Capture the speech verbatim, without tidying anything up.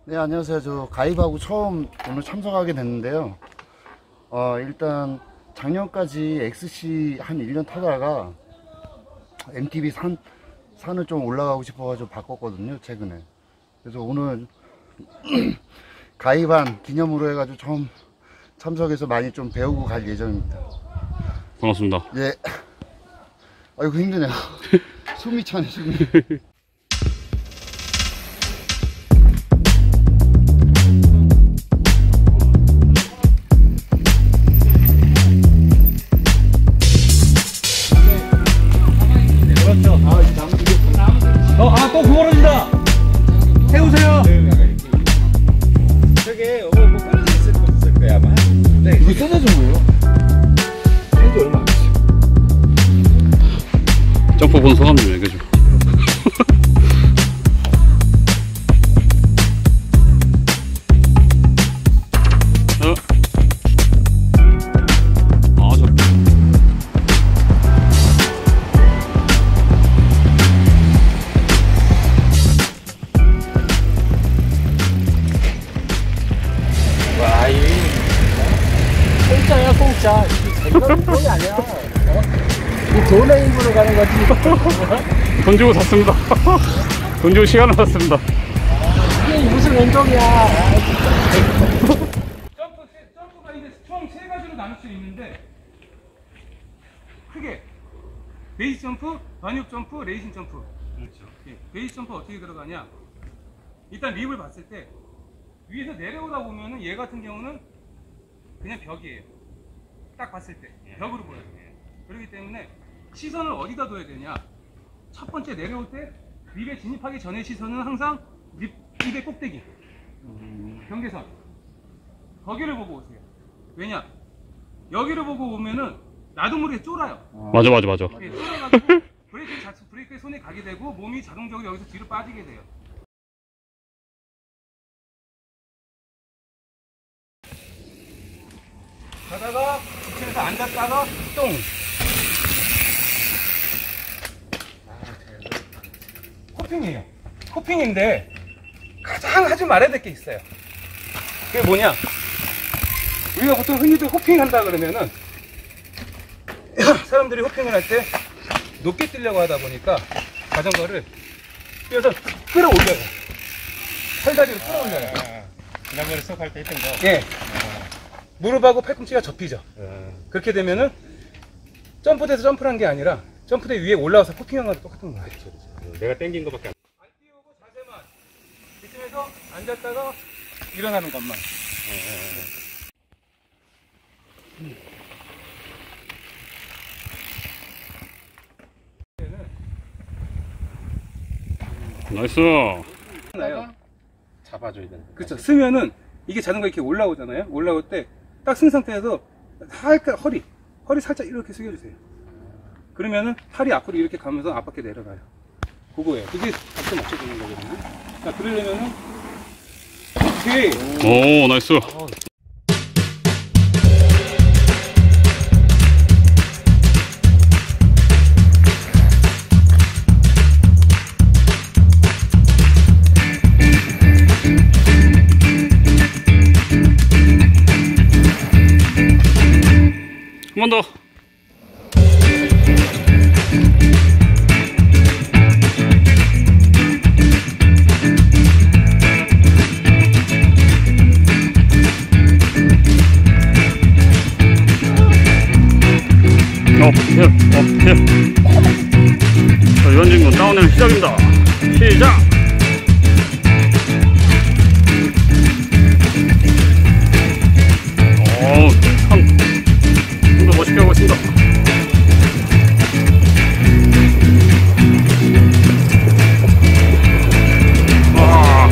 네, 안녕하세요. 저 가입하고 처음 오늘 참석하게 됐는데요. 어, 일단 작년까지 엑스씨 한 일 년 타다가 엠티비 산, 산을 좀 올라가고 싶어가지고 바꿨거든요, 최근에. 그래서 오늘 가입한 기념으로 해가지고 처음 참석해서 많이 좀 배우고 갈 예정입니다. 반갑습니다. 예. 아이고, 힘드네요. 숨이 차네, 숨이. 어, 아, 또 구워진다. 해우세요. 저게 뭐, 뭐 끊어져 있을, 있을 거야 아마. 네, 이거 써내준 거예요? 한지 얼마 안 됐어요. 점프 본 소감 좀 얘기해줘. 어? 아, 저. 와, 이 공짜야, 공짜. 이건 돈이 아니야. 어? 이 돈의 힘으로 가는 거지. 돈 주고 샀습니다. 돈 주고 시간을 샀습니다. 이게 무슨 운동이야. 점프, 세, 점프가 이제 총 세 가지로 나눌 수 있는데 크게 베이스 점프, 반육 점프, 레이싱 점프. 그렇죠. 예, 베이스 점프 어떻게 들어가냐? 일단 립을 봤을 때 위에서 내려오다 보면은 얘 같은 경우는 그냥 벽이에요. 딱 봤을 때 벽으로 보여요. 그렇기 때문에 시선을 어디다 둬야 되냐? 첫 번째 내려올 때 립에 진입하기 전에 시선은 항상 립, 립의 꼭대기, 경계선 거기를 보고 오세요. 왜냐? 여기를 보고 오면은 나도 모르게 쫄아요. 맞아, 맞아, 맞아. 예, 쫄아가지고 브레이크 자체 브레이크에 손이 가게 되고 몸이 자동적으로 여기서 뒤로 빠지게 돼요. 가다가 지체해서 앉았다가 똥. 호핑이에요. 호핑인데 가장 하지 말아야 될 게 있어요. 그게 뭐냐? 우리가 보통 흔히들 호핑 한다 그러면은 사람들이 호핑을 할 때 높게 뛰려고 하다 보니까 자전거를 뛰어서 끌어올려요. 팔다리로 끌어올려요. 지난번에 수업할 때 했던 거. 예. 무릎하고 팔꿈치가 접히죠. 그렇게 되면은 점프대에서 점프를 한 게 아니라 점프대 위에 올라와서 호핑한 거랑 똑같은 거예요. 내가 땡긴 거밖에 안. 안 띄우고 자세만 이쯤에서 앉았다가 일어나는 것만. 나이스. 나요. 잡아줘야 되는. 그렇죠. 쓰면은 이게 자전거 이렇게 올라오잖아요. 올라올 때 딱 쓴 상태에서 살짝 허리 허리 살짝 이렇게 숙여주세요. 그러면은 팔이 앞으로 이렇게 가면서 앞바퀴 내려가요. 그거예요. 그게 각도 맞춰주는 거거든요. 자, 그러려면은 오케이. 오, 나이스. 한 번 더. 업힐, 업힐. 자, 유한진군 다운힐 시작입니다. 시작! 오, 참, 좀 더 멋있게 하고 있습니다. 와.